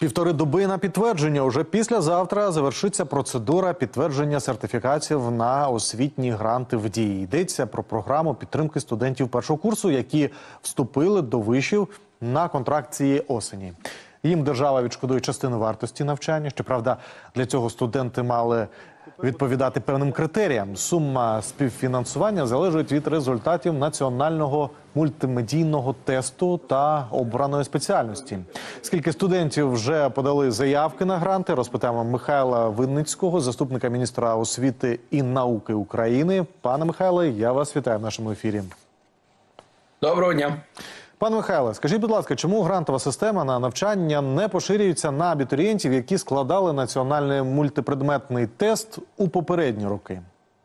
Півтори доби на підтвердження. Уже післязавтра завершиться процедура підтвердження сертифікатів на освітні гранти в дії. Йдеться про програму підтримки студентів першого курсу, які вступили до вишів на контракт цієї осені. Їм держава відшкодує частину вартості навчання. Щоправда, для цього студенти мали відповідати певним критеріям. Сума співфінансування залежить від результатів національного мультимедійного тесту та обраної спеціальності. Скільки студентів вже подали заявки на гранти, розпитаємо Михайла Винницького, заступника міністра освіти і науки України. Пане Михайле, я вас вітаю в нашому ефірі. Доброго дня. Пане Михайле, скажіть, будь ласка, чому грантова система на навчання не поширюється на абітурієнтів, які складали національний мультипредметний тест у попередні роки?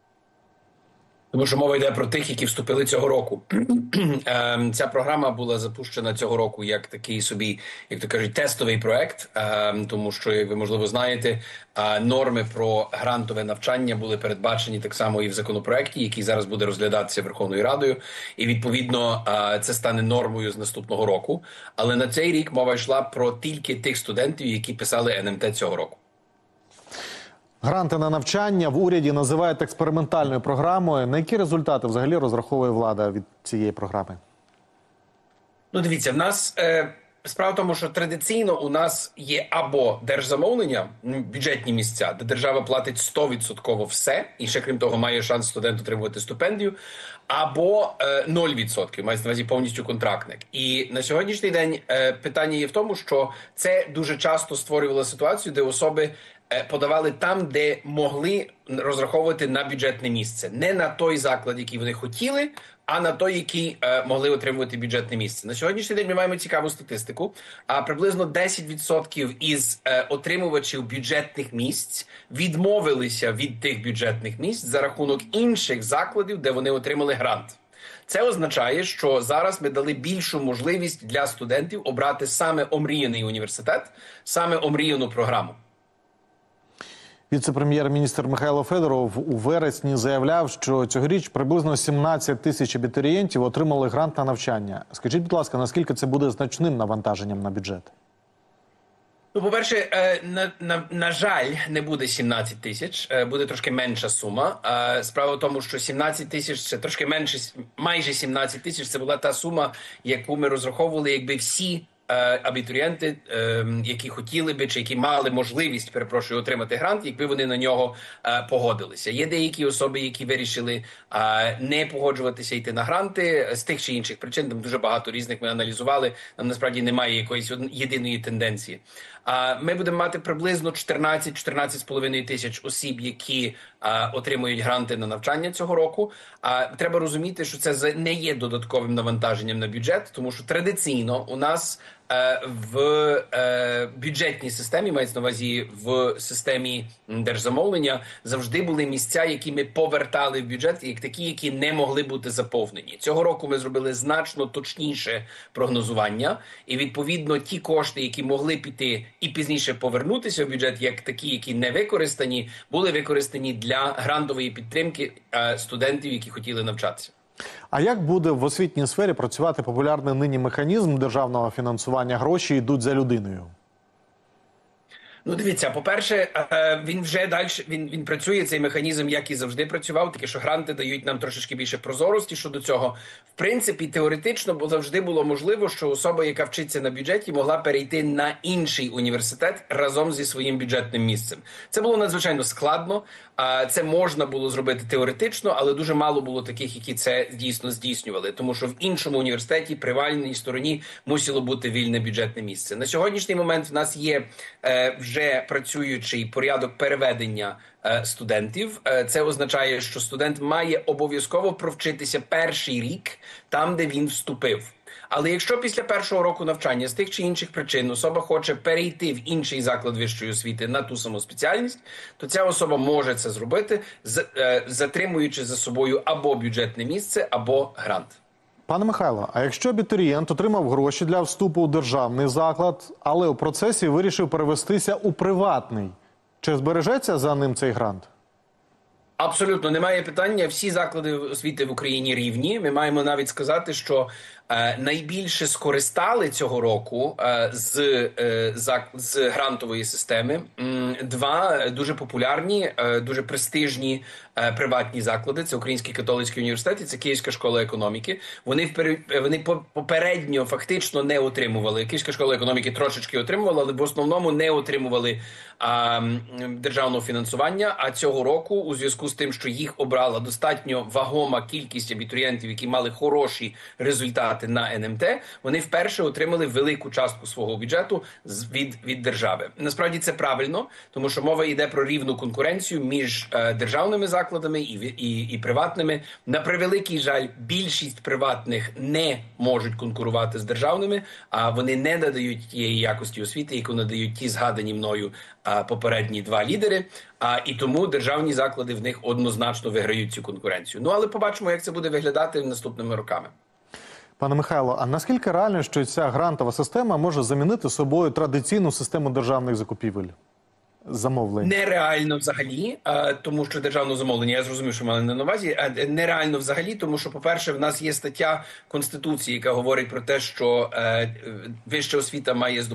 Тому що мова йде про тих, які вступили цього року. Ця програма була запущена цього року як такий собі, як то кажуть, тестовий проект. Тому що, як ви, можливо, знаєте, норми про грантове навчання були передбачені так само і в законопроекті, який зараз буде розглядатися Верховною Радою. І, відповідно, це стане нормою з наступного року. Але на цей рік мова йшла про тільки тих студентів, які писали НМТ цього року. Гранти на навчання в уряді називають експериментальною програмою. На які результати взагалі розраховує влада від цієї програми? Ну, дивіться, в нас справа в тому, що традиційно у нас є або держзамовлення, бюджетні місця, де держава платить 100% все, і ще, крім того, має шанс студент отримувати стипендію, або 0%, мається на увазі повністю контрактник. І на сьогоднішній день питання є в тому, що це дуже часто створювало ситуацію, де особи подавали там, де могли розраховувати на бюджетне місце. Не на той заклад, який вони хотіли, а на той, який могли отримувати бюджетне місце. На сьогоднішній день ми маємо цікаву статистику. А приблизно 10% із отримувачів бюджетних місць відмовилися від тих бюджетних місць за рахунок інших закладів, де вони отримали грант. Це означає, що зараз ми дали більшу можливість для студентів обрати саме омріяний університет, саме омріяну програму. Віце-прем'єр-міністр Михайло Федоров у вересні заявляв, що цьогоріч приблизно 17 тисяч абітурієнтів отримали грант на навчання. Скажіть, будь ласка, наскільки це буде значним навантаженням на бюджет? Ну, по-перше, на жаль, не буде 17 тисяч, буде трошки менша сума. Справа в тому, що 17 тисяч – це трошки менше, майже 17 тисяч – це була та сума, яку ми розраховували, якби всі абітурієнти, які хотіли би, чи які мали можливість, перепрошую, отримати грант, якби вони на нього погодилися. Є деякі особи, які вирішили не погоджуватися йти на гранти з тих чи інших причин. Там дуже багато різних ми аналізували. Нам насправді немає якоїсь єдиної тенденції. Ми будемо мати приблизно 14-14,5 тисяч осіб, які отримують гранти на навчання цього року. Треба розуміти, що це не є додатковим навантаженням на бюджет, тому що традиційно у нас в бюджетній системі, мається на увазі в системі держзамовлення, завжди були місця, які ми повертали в бюджет, як такі, які не могли бути заповнені. Цього року ми зробили значно точніше прогнозування, і відповідно ті кошти, які могли піти і пізніше повернутися в бюджет, як такі, які не використані, були використані для грантової підтримки студентів, які хотіли навчатися. А як буде в освітній сфері працювати популярний нині механізм державного фінансування «Гроші йдуть за людиною»? Ну, дивіться, по-перше, він вже далі, він працює, цей механізм, як і завжди працював, таке, що гранти дають нам трошечки більше прозорості щодо цього. В принципі, теоретично завжди було можливо, що особа, яка вчиться на бюджеті, могла перейти на інший університет разом зі своїм бюджетним місцем. Це було надзвичайно складно, це можна було зробити теоретично, але дуже мало було таких, які це дійсно здійснювали, тому що в іншому університеті, приватній стороні, мусило бути вільне бюджетне місце. На сьогоднішній момент в нас є вже працюючий порядок переведення студентів. Це означає, що студент має обов'язково провчитися перший рік там, де він вступив. Але якщо після першого року навчання з тих чи інших причин особа хоче перейти в інший заклад вищої освіти на ту саму спеціальність, то ця особа може це зробити, затримуючи за собою або бюджетне місце, або грант. Пане Михайло, а якщо абітурієнт отримав гроші для вступу у державний заклад, але у процесі вирішив перевестися у приватний, чи збережеться за ним цей грант? Абсолютно, немає питання. Всі заклади освіти в Україні рівні. Ми маємо навіть сказати, що Найбільше скористали цього року з грантової системи два дуже популярні, дуже престижні приватні заклади. Це Український католицький університет і це Київська школа економіки. Вони попередньо фактично не отримували. Київська школа економіки трошечки отримувала, але в основному не отримували державного фінансування. А цього року, у зв'язку з тим, що їх обрала достатньо вагома кількість абітурієнтів, які мали хороші результати на НМТ, вони вперше отримали велику частку свого бюджету від держави. Насправді це правильно, тому що мова йде про рівну конкуренцію між державними закладами і приватними. На превеликий жаль, більшість приватних не можуть конкурувати з державними, а вони не надають тієї якості освіти, яку надають ті згадані мною попередні два лідери. І тому державні заклади в них однозначно виграють цю конкуренцію. Ну, але побачимо, як це буде виглядати наступними роками. Пане Михайло, а наскільки реально, що ця грантова система може замінити собою традиційну систему державних закупівель? Замовлень? Нереально взагалі, тому що державне замовлення, я зрозумів, що мали на увазі, нереально взагалі, тому що, по-перше, в нас є стаття Конституції, яка говорить про те, що вища освіта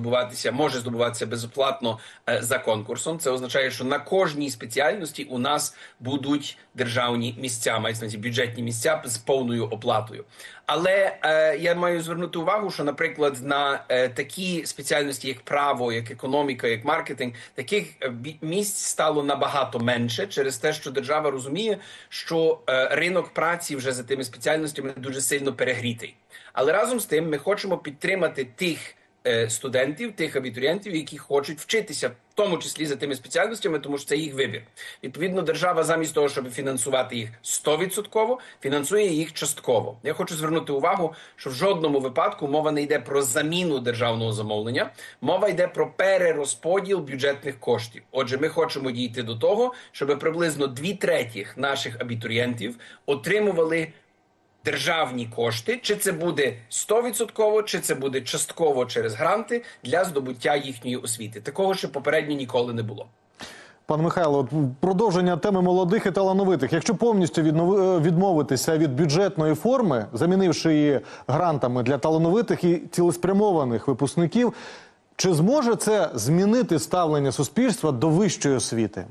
може здобуватися безоплатно за конкурсом. Це означає, що на кожній спеціальності у нас будуть державні місця, мають на увазі бюджетні місця з повною оплатою. Але я маю звернути увагу, що, наприклад, на такі спеціальності, як право, як економіка, як маркетинг, таких місць стало набагато менше через те, що держава розуміє, що ринок праці вже за тими спеціальностями дуже сильно перегрітий. Але разом з тим ми хочемо підтримати тих студентів, тих абітурієнтів, які хочуть вчитися, в тому числі за тими спеціальностями, тому що це їх вибір. Відповідно, держава замість того, щоб фінансувати їх 100%, фінансує їх частково. Я хочу звернути увагу, що в жодному випадку мова не йде про заміну державного замовлення, мова йде про перерозподіл бюджетних коштів. Отже, ми хочемо дійти до того, щоб приблизно 2/3 наших абітурієнтів отримували державні кошти, чи це буде 100%, чи це буде частково через гранти для здобуття їхньої освіти. Такого ще попередньо ніколи не було. Пане Михайло, продовження теми молодих і талановитих. Якщо повністю відмовитися від бюджетної форми, замінивши її грантами для талановитих і цілеспрямованих випускників, чи зможе це змінити ставлення суспільства до вищої освіти?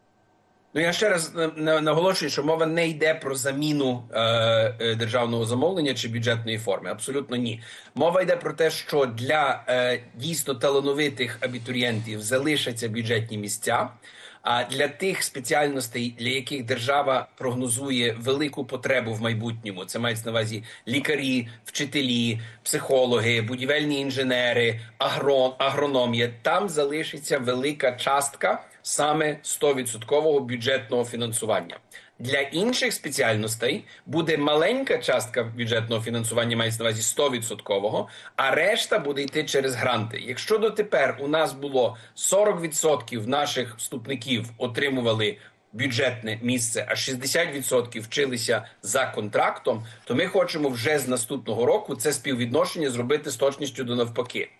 Ну, я ще раз наголошую, що мова не йде про заміну державного замовлення чи бюджетної форми. Абсолютно ні. Мова йде про те, що для дійсно талановитих абітурієнтів залишаться бюджетні місця, а для тих спеціальностей, для яких держава прогнозує велику потребу в майбутньому, це мається на увазі лікарі, вчителі, психологи, будівельні інженери, агрономія, там залишиться велика частка саме 100% бюджетного фінансування. Для інших спеціальностей буде маленька частка бюджетного фінансування, мається на увазі 100%, а решта буде йти через гранти. Якщо дотепер у нас було 40% наших вступників отримували бюджетне місце, а 60% вчилися за контрактом, то ми хочемо вже з наступного року це співвідношення зробити з точністю до навпаки.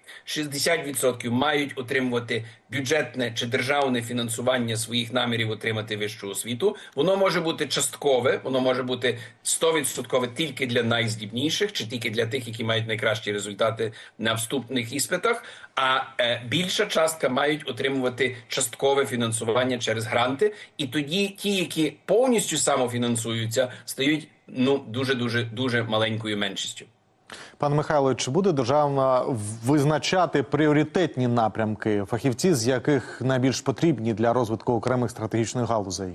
60% мають отримувати бюджетне чи державне фінансування своїх намірів отримати вищу освіту. Воно може бути часткове, воно може бути 100% тільки для найздібніших, чи тільки для тих, які мають найкращі результати на вступних іспитах, а більша частка мають отримувати часткове фінансування через гранти, і тоді ті, які повністю самофінансуються, стають дуже маленькою меншістю. Пане Михайло, чи буде держава визначати пріоритетні напрямки, фахівці з яких найбільш потрібні для розвитку окремих стратегічних галузей?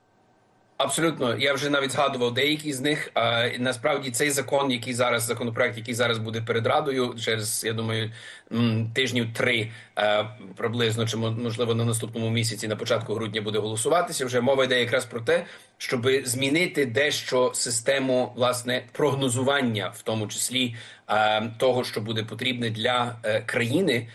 Абсолютно. Я вже навіть згадував деякі з них. Насправді цей законопроект, який зараз буде перед Радою, через, я думаю, тижнів 3 приблизно, чи можливо на наступному місяці, на початку грудня буде голосуватися. Вже мова йде якраз про те, щоб змінити дещо систему, власне, прогнозування, в тому числі того, що буде потрібне для країни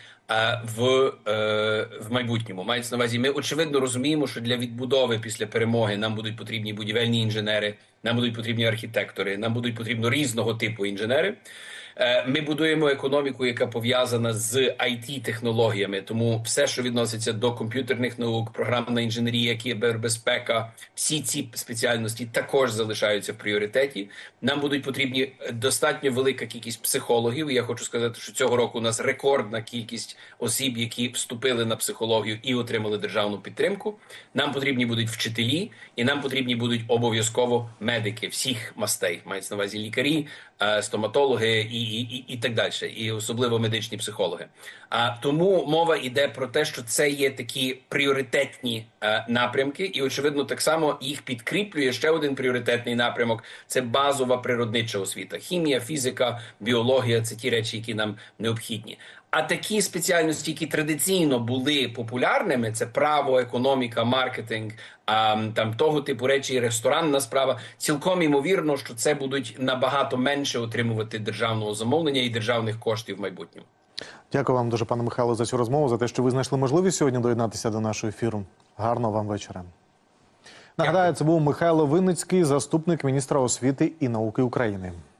в майбутньому. Мається на увазі, ми очевидно розуміємо, що для відбудови після перемоги нам будуть потрібні будівельні інженери, нам будуть потрібні архітектори, нам будуть потрібні різного типу інженери. Ми будуємо економіку, яка пов'язана з IT-технологіями, тому все, що відноситься до комп'ютерних наук, програмна інженерія, кібербезпека, всі ці спеціальності також залишаються в пріоритеті. Нам будуть потрібні достатньо велика кількість психологів. Я хочу сказати, що цього року у нас рекордна кількість осіб, які вступили на психологію і отримали державну підтримку. Нам потрібні будуть вчителі, і нам потрібні будуть обов'язково медики всіх мастей, мається на увазі лікарі, стоматологи і так далі, і особливо медичні психологи. Тому мова йде про те, що це є такі пріоритетні напрямки, і, очевидно, так само їх підкріплює ще один пріоритетний напрямок – це базова природнича освіта. Хімія, фізика, біологія – це ті речі, які нам необхідні. А такі спеціальності, які традиційно були популярними, це право, економіка, маркетинг, там того типу речі, ресторанна справа, цілком ймовірно, що це будуть набагато менше отримувати державного замовлення і державних коштів в майбутньому. Дякую вам дуже, пане Михайло, за цю розмову, за те, що ви знайшли можливість сьогодні доєднатися до нашого ефіру. Гарного вам вечора. Нагадаю, це був Михайло Винницький, заступник міністра освіти і науки України.